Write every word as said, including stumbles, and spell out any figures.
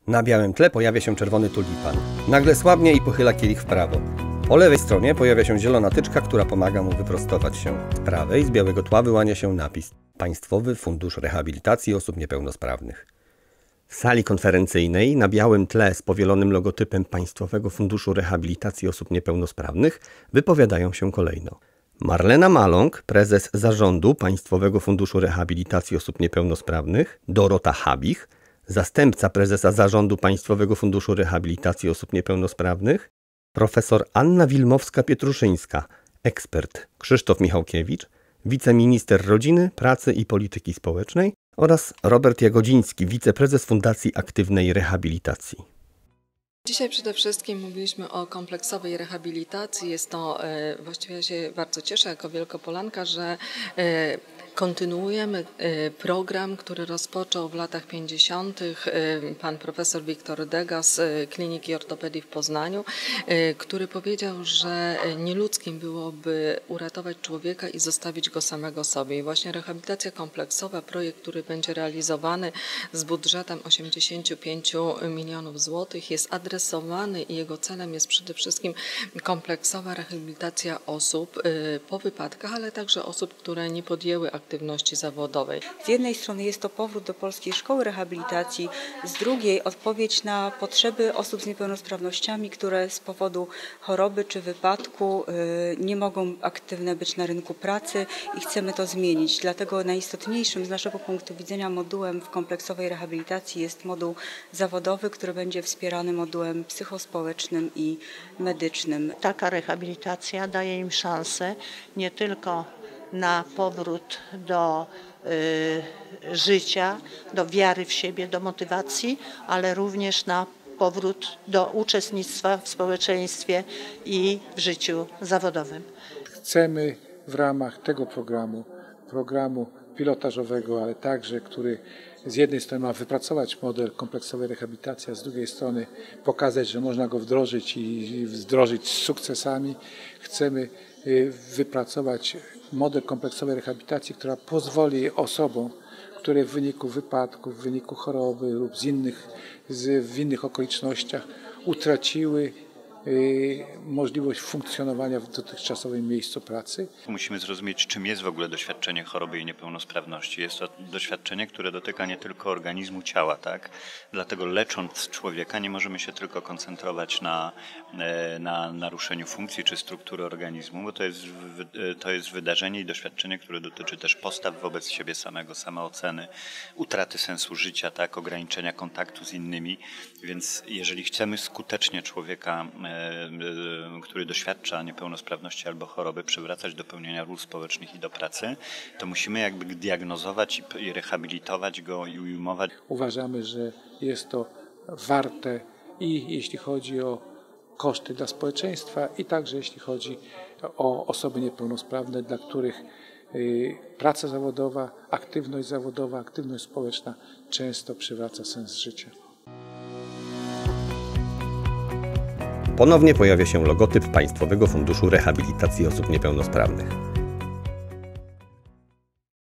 Na białym tle pojawia się czerwony tulipan. Nagle słabnie i pochyla kielich w prawo. Po lewej stronie pojawia się zielona tyczka, która pomaga mu wyprostować się. Z prawej z białego tła wyłania się napis Państwowy Fundusz Rehabilitacji Osób Niepełnosprawnych. W sali konferencyjnej na białym tle z powielonym logotypem Państwowego Funduszu Rehabilitacji Osób Niepełnosprawnych wypowiadają się kolejno Marlena Maląg, prezes zarządu Państwowego Funduszu Rehabilitacji Osób Niepełnosprawnych, Dorota Habich, zastępca prezesa zarządu Państwowego Funduszu Rehabilitacji Osób Niepełnosprawnych, profesor Anna Wilmowska-Pietruszyńska, ekspert Krzysztof Michałkiewicz, wiceminister rodziny, pracy i polityki społecznej oraz Robert Jagodziński, wiceprezes Fundacji Aktywnej Rehabilitacji. Dzisiaj przede wszystkim mówiliśmy o kompleksowej rehabilitacji. Jest to, właściwie ja się bardzo cieszę jako Wielkopolanka, że kontynuujemy program, który rozpoczął w latach pięćdziesiątych pan profesor Wiktor Dega z Kliniki Ortopedii w Poznaniu, który powiedział, że nieludzkim byłoby uratować człowieka i zostawić go samego sobie. I właśnie rehabilitacja kompleksowa, projekt, który będzie realizowany z budżetem osiemdziesięciu pięciu milionów złotych, jest adresowany i jego celem jest przede wszystkim kompleksowa rehabilitacja osób po wypadkach, ale także osób, które nie podjęły aktywności zawodowej. Z jednej strony jest to powrót do polskiej szkoły rehabilitacji, z drugiej odpowiedź na potrzeby osób z niepełnosprawnościami, które z powodu choroby czy wypadku nie mogą aktywne być na rynku pracy i chcemy to zmienić. Dlatego najistotniejszym z naszego punktu widzenia modułem w kompleksowej rehabilitacji jest moduł zawodowy, który będzie wspierany modułem psychospołecznym i medycznym. Taka rehabilitacja daje im szansę nie tylko na powrót do y, życia, do wiary w siebie, do motywacji, ale również na powrót do uczestnictwa w społeczeństwie i w życiu zawodowym. Chcemy w ramach tego programu, programu pilotażowego, ale także, który z jednej strony ma wypracować model kompleksowej rehabilitacji, a z drugiej strony pokazać, że można go wdrożyć i wdrożyć z sukcesami. Chcemy wypracować model kompleksowej rehabilitacji, która pozwoli osobom, które w wyniku wypadku, w wyniku choroby lub z innych, z, w innych okolicznościach utraciły możliwość funkcjonowania w dotychczasowym miejscu pracy. Musimy zrozumieć, czym jest w ogóle doświadczenie choroby i niepełnosprawności. Jest to doświadczenie, które dotyka nie tylko organizmu, ciała, tak? Dlatego lecząc człowieka nie możemy się tylko koncentrować na, na naruszeniu funkcji czy struktury organizmu, bo to jest, to jest wydarzenie i doświadczenie, które dotyczy też postaw wobec siebie samego, samooceny, utraty sensu życia, tak? Ograniczenia kontaktu z innymi. Więc jeżeli chcemy skutecznie człowieka, który doświadcza niepełnosprawności albo choroby, przywracać do pełnienia ról społecznych i do pracy, to musimy jakby diagnozować i rehabilitować go i ujmować. Uważamy, że jest to warte i jeśli chodzi o koszty dla społeczeństwa i także jeśli chodzi o osoby niepełnosprawne, dla których praca zawodowa, aktywność zawodowa, aktywność społeczna często przywraca sens życia. Ponownie pojawia się logotyp Państwowego Funduszu Rehabilitacji Osób Niepełnosprawnych.